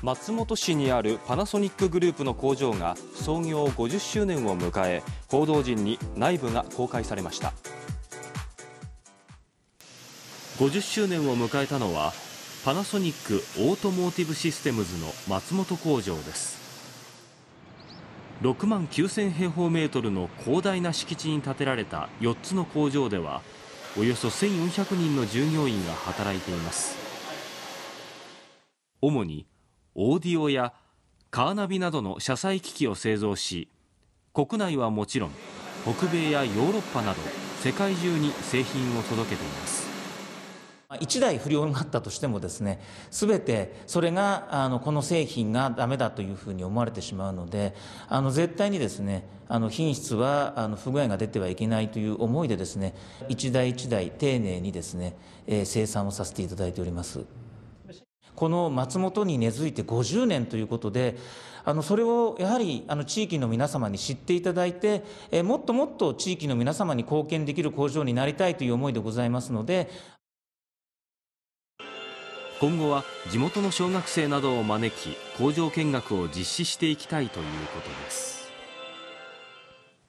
松本市にあるパナソニックグループの工場が創業50周年を迎え、報道陣に内部が公開されました。50周年を迎えたのはパナソニックオートモーティブシステムズの松本工場です。6万9000平方メートルの広大な敷地に建てられた4つの工場では、およそ1400人の従業員が働いています。主にオーディオやカーナビなどの車載機器を製造し、国内はもちろん北米やヨーロッパなど世界中に製品を届けています。 1台不良になったとしてもですね、全てそれがこの製品がダメだというふうに思われてしまうので、絶対にですね、品質は不具合が出てはいけないという思いでですね、一台一台丁寧にですね、生産をさせていただいております。この松本に根付いて50年ということで、それをやはり地域の皆様に知っていただいて、もっともっと地域の皆様に貢献できる工場になりたいという思いでございますので、 今後は地元の小学生などを招き、工場見学を実施していきたいということです。